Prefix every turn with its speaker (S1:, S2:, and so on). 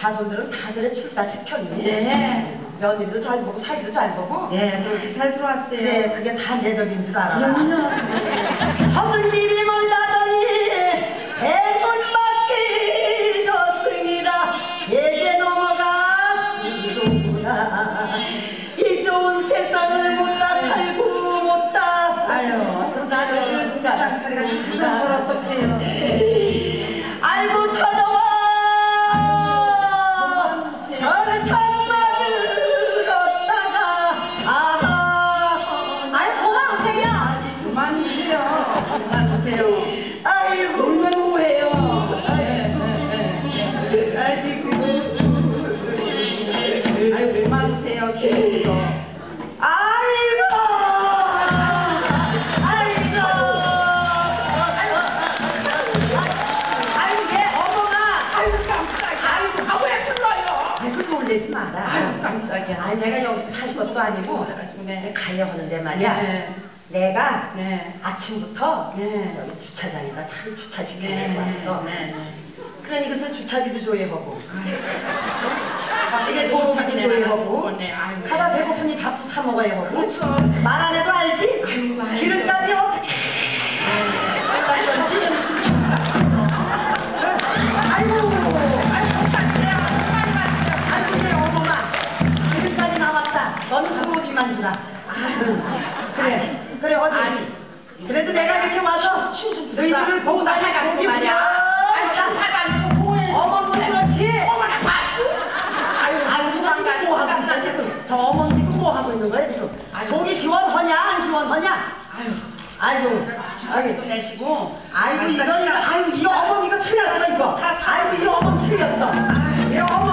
S1: 자손들은 다 그래 출가시켰니?
S2: 네.
S1: 며느리도 잘 보고 살기도 잘 보고.
S2: 네, 또 이렇게 잘 들어왔어요.
S1: 네, 그게 다 내적인 줄 알아.
S2: 그럼요.
S1: 저들 미리 몰다더니 애군밖에 졌습니다. 예게 넘어가시는구나. 이 좋은 세상을 못다 살고 못다.
S2: 아유, 나를 누가 장사리가 진짜 뭘 어떡해요.
S1: 알고 서러워 절탄만을 얻다가 아하. 아이 고마우세요.
S2: 그만두세요. 그만두세요.
S1: 아이고
S2: 울면 뭐해요. 아이고 그만두세요. 기분도.
S1: 아이고 아이고 아이고 얘 어머나
S2: 아이고 깜짝이야. 아이고 아 왜 불러요?
S1: 아이고 놀래지 마라.
S2: 아이고 깜짝이야.
S1: 아니 내가 여기서 살 것도 아니고
S2: 네.
S1: 가려 하는데 말이야.
S2: 네.
S1: 내가
S2: 네.
S1: 아침부터
S2: 네.
S1: 여기 주차장에다 차를 주차시켜놓고
S2: 네.
S1: 왔어.
S2: 네.
S1: 그러니 그래서 주차비도 조회하고
S2: 자식의
S1: 도로비도 조회하고
S2: 네. 아이고.
S1: 가다 배고프니 밥도 사 먹어야 하고
S2: 그렇죠.
S1: 말 안 해도 알지?
S2: 아이고, 아이고.
S1: 기름값이 어떻게
S2: 그런지
S1: 아이고
S2: 깜짝이야.
S1: 아이고 내 어머나 기름값이 나왔다. 너는 도로비만 주라. 그래 어디 그래도 내가 이렇게 와서 너희들을 보고 나니까 속이
S2: 말이야. 아니 나 사가지고 뭐해?
S1: 어머 그렇지.
S2: 어머나 봤어?
S1: 아유 누가 뭐 하고 있어 지금 저 어머 지금 뭐 하고 있는 거야 지금 속이 시원하냐 안 시원하냐 아이고
S2: 자기도 내시고.
S1: 아이고 이거 어머 이거 틀렸어 이거 아이고 이 어머 틀렸어 이 어머